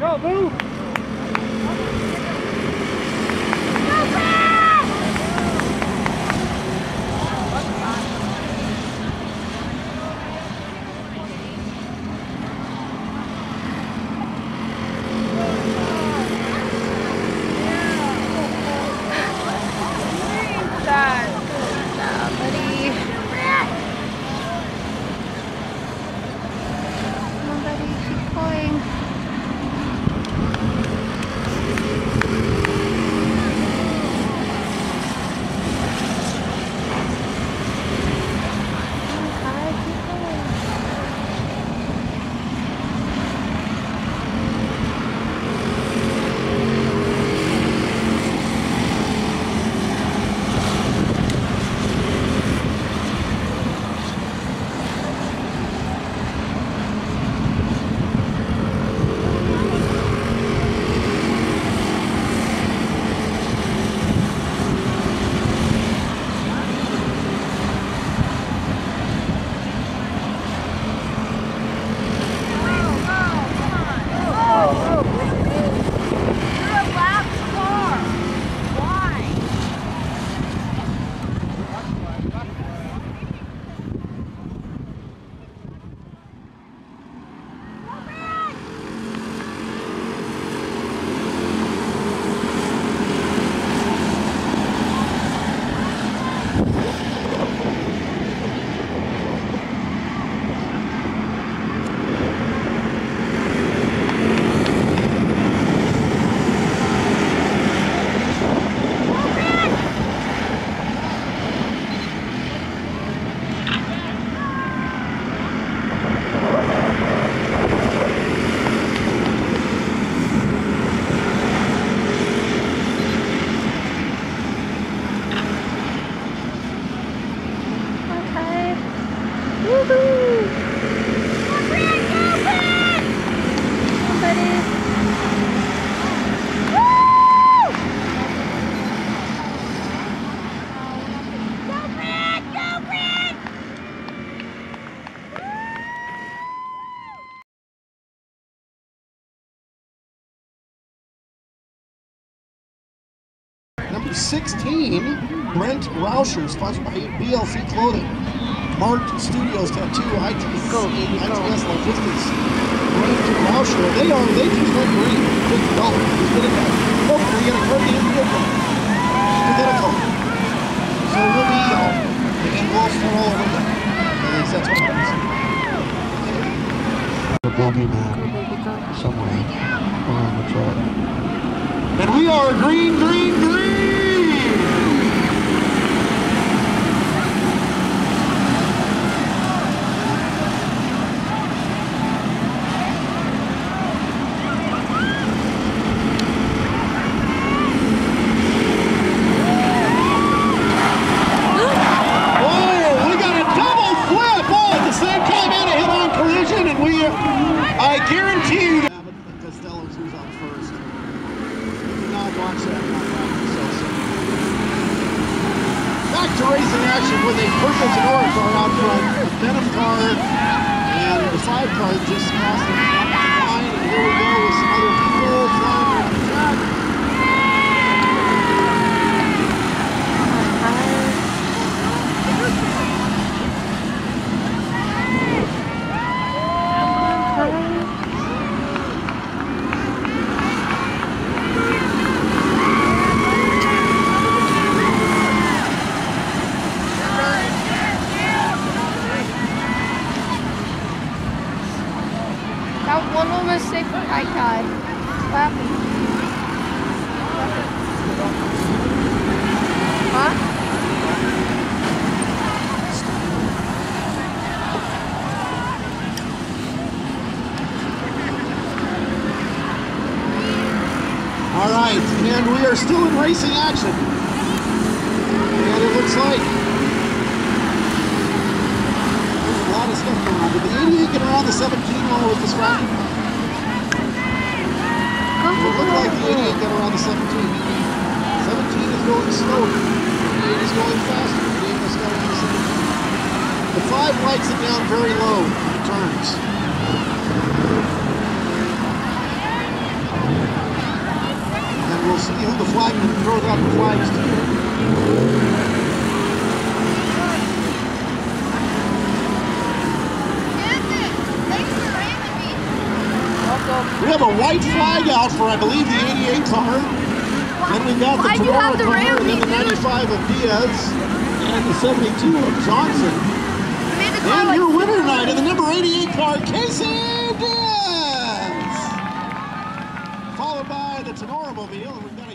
Go, move! Number 16, Brent Rauscher, sponsored by BLC Clothing, Mart Studios Tattoo, ITS Logistics. Brent Rauscher, they just went green, $50. Just get it back. Oh, we got a credit in the open. Get that a color. So it will be yellow. And we'll start all over that. That's what happens. The building somewhere around the track. And we are green, green, green! I guarantee you that Costello's who's on first. You cannot watch that on back to racing action with a Purpose and Orange car out front. The Venom car and the 5 car just crossed the line. And here we go with some other people flying around the track. That was one little mistake for Kai. What happened? Huh? All right, and we are still in racing action. And it looks like there's a lot of stuff going on. Did the 88 get around the 17 while it was distracted? It looked like the 88 got around the 17. 17 is going slower. The 88 is going faster. The 88 just got around the 17. The 5 lights it down very low in the turns. out the flags too. We have a white flag out for, I believe, the 88 car. Then we got the Toro car, and then the 95 of Diaz, and the 72 of Johnson. And your winner tonight in the number 88 car, Kaisen Diaz! Followed by the Toro mobile.